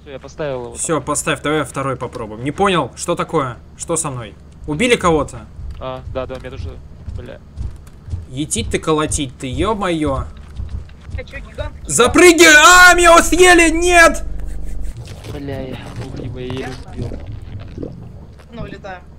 Все, я поставил его. Все, поставь, давай второй попробуем. Не понял, что такое? Что со мной? Убили кого-то? Да, меня тоже, бля. Етить ты, колотить ты, ё-моё. А чё, гигант? Запрыгивай! Меня съели! Нет! Бля, я еле успел. Ну, улетаем.